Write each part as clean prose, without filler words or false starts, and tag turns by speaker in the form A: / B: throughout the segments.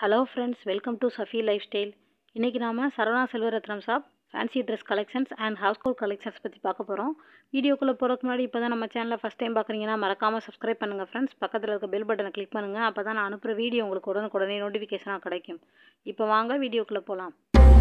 A: Hello friends, welcome to Safee lifestyle. இன்னைக்கு நாம Saravana Selvarathnam shop fancy dress collections and household collections பற்றி பார்க்க போகிறோம். வீடியோக்குள்ளே போகிறதுக்கு முன்னாடி இப்போ தான் நம்ம சேனலை ஃபஸ்ட் டைம் பார்க்குறீங்கன்னா மறக்காமல் சப்ஸ்கிரைப் பண்ணுங்கள் ஃப்ரெண்ட்ஸ். பக்கத்தில் இருக்க பெல் பட்டனை கிளிக் பண்ணுங்கள். அப்போ தான் நான் அனுப்புகிற வீடியோ உங்களுக்கு உடனுக்குடனே நோட்டிஃபிகேஷனாக கிடைக்கும். இப்போ வாங்க வீடியோக்குள்ளே போகலாம்.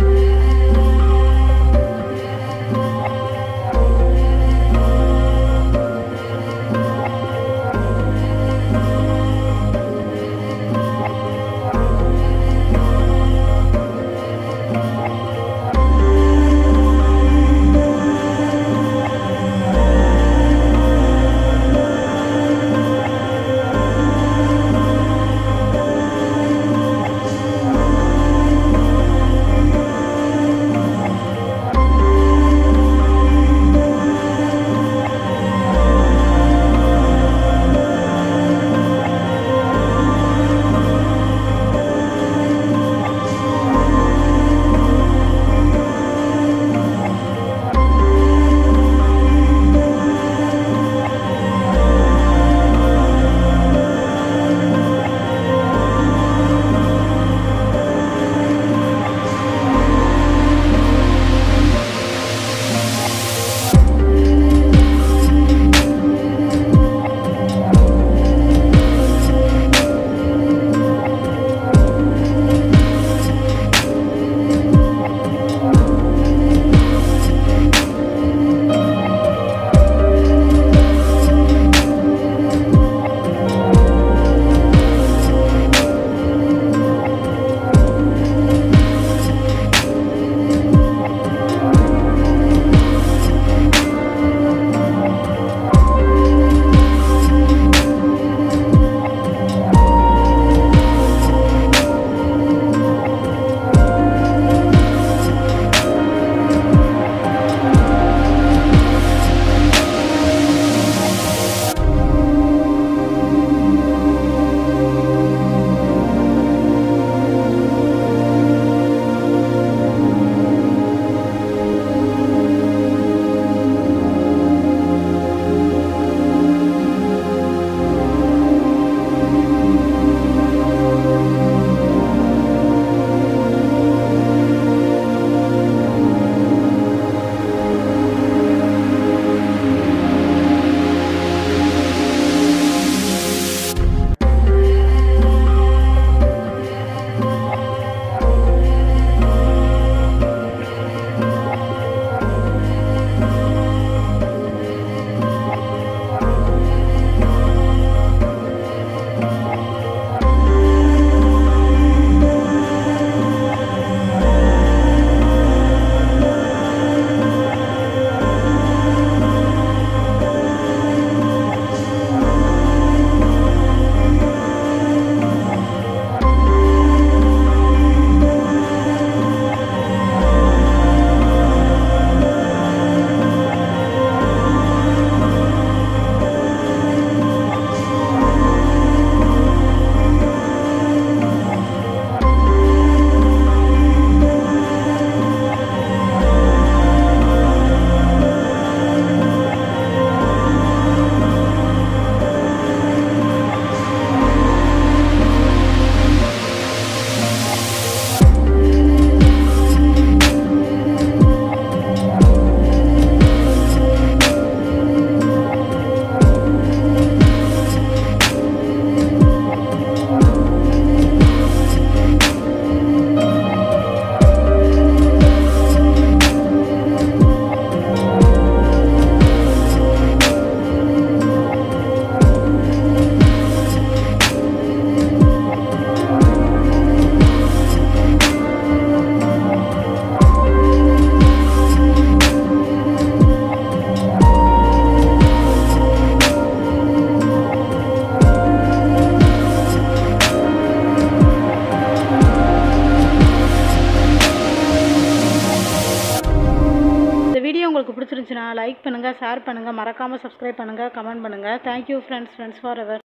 A: உங்களுக்கு பிடிச்சிருந்துச்சுன்னா லைக் பண்ணுங்கள், ஷேர் பண்ணுங்கள், மறக்காமல் சப்ஸ்கிரைப் பண்ணுங்கள், கமெண்ட் பண்ணுங்கள். Thank you friends for ever.